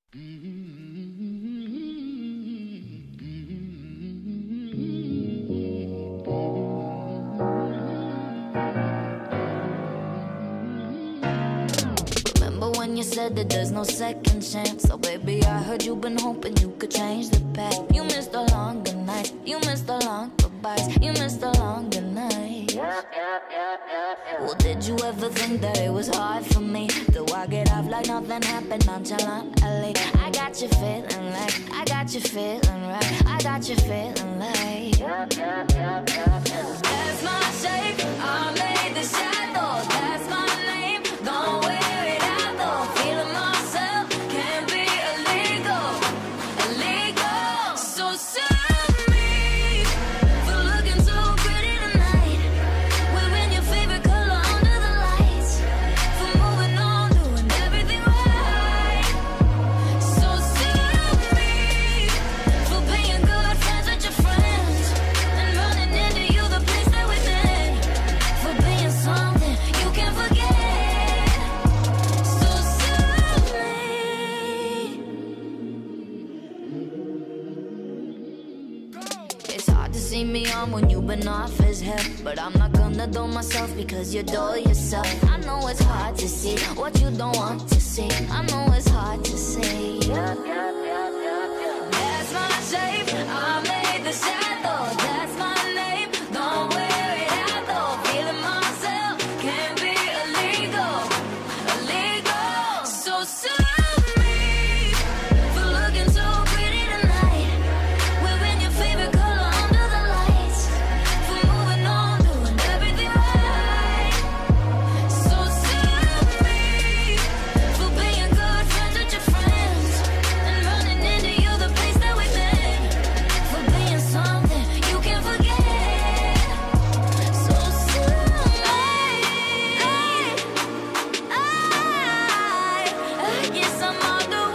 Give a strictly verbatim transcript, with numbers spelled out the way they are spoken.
Remember when you said that there's no second chance? So baby, I heard you've been hoping you could change the past. You missed the longer nights, you missed the long goodbyes, you missed the longer nights. Well, did you ever think that it was hard for me to walk it off like nothing happened nonchalantly? I got you feeling like, I got you feeling right, I got you feeling like that's my shape, I made the shadow, that's my name, don't wear it out though. Feeling myself can't be illegal, illegal. So sue me for looking so pretty tonight, wearing your favorite color under the lights, for moving on, doing everything right. So sue me for being good friends with your friends and running into you the place that we've been, for being something you can't forget. So sue me. It's hard to see me on when you've been off his head, but I'm not gonna dull myself because you dull yourself. I know it's hard to see what you don't want to see. I know it's hard to see. That's my shape, I made the shadow, that's my name, don't wear it out though. Feeling myself can't be illegal, illegal. So sue me for looking so pretty tonight, wearing your favorite color under the lights, for moving on, doing everything right. So sue me for being good friends with your friends and running into you the place that we've been, for being something you can't forget. So sue me. I, I guess I'm all the